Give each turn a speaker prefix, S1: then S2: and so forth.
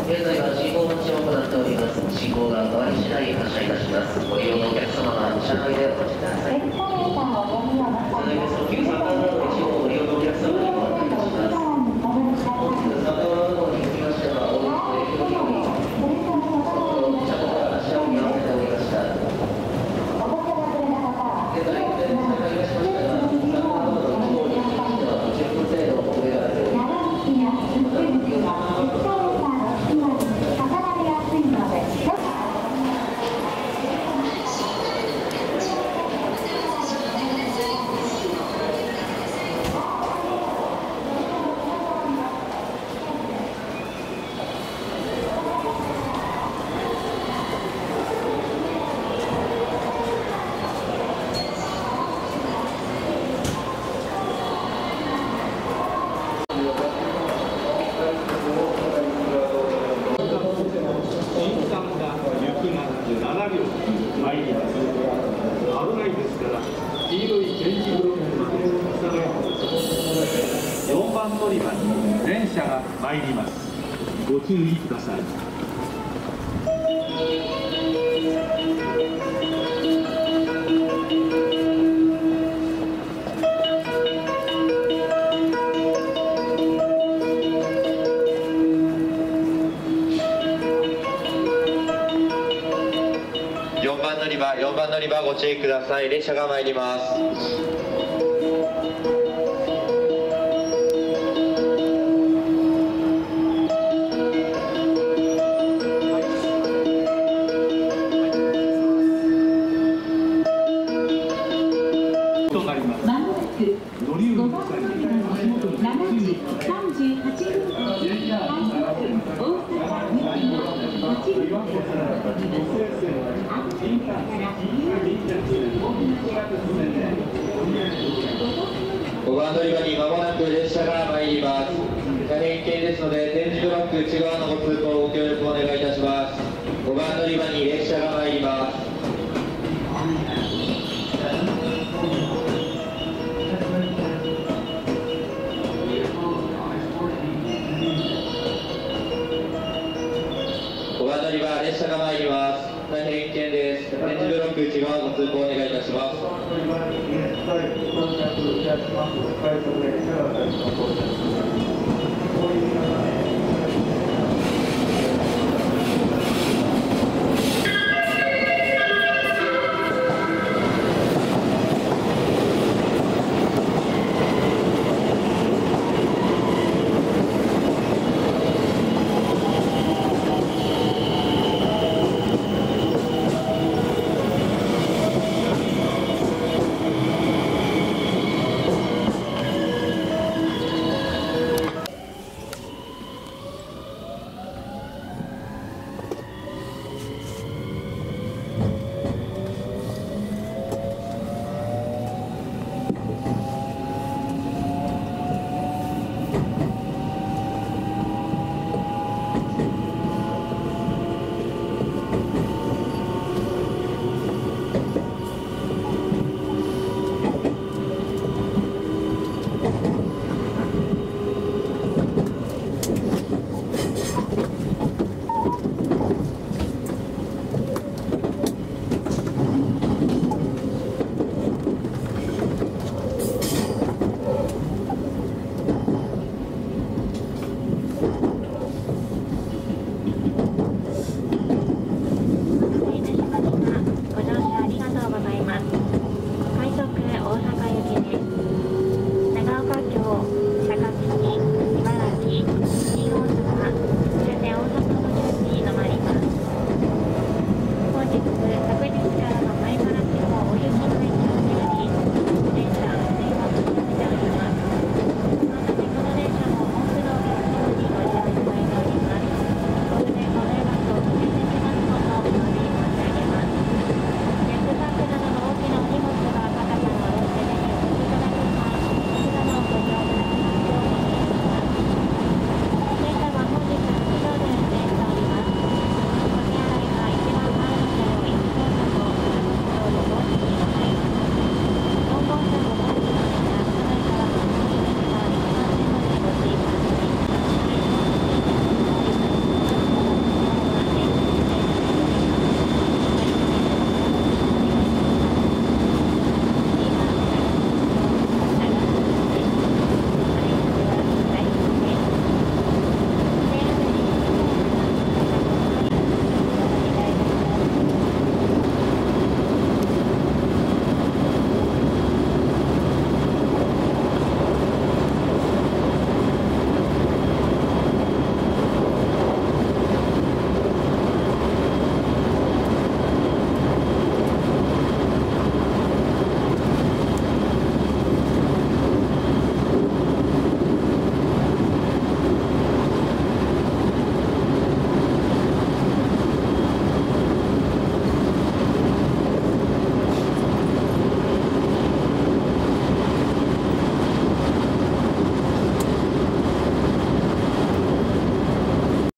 S1: 現在は信号待ちを行っております。信号が変わり次第発車いたします。ご利用のお客様は車内でお待ちください。続いて特急3番など1号をご利用のお客様にご案内いたします。本日3番などにつきましては、大雪の影響により車庫から発車を見合わせておりました。現在、運転再開いたしましたが、3番などの1号につきましては、10分程度遅れが出ております。
S2: 4番乗り場に電車が参ります。ご注意ください。
S3: 4番乗り場ご注意ください。列車が参ります。5番乗り場に間もなく列車が参ります。大変危険ですので、点字ブロック内側のご通行ご協力お願いいたします。5番乗り場に列車が参ります。5番乗り場、列車が参ります。大変危険です。点字ブロック内側ご通行お願いいたします。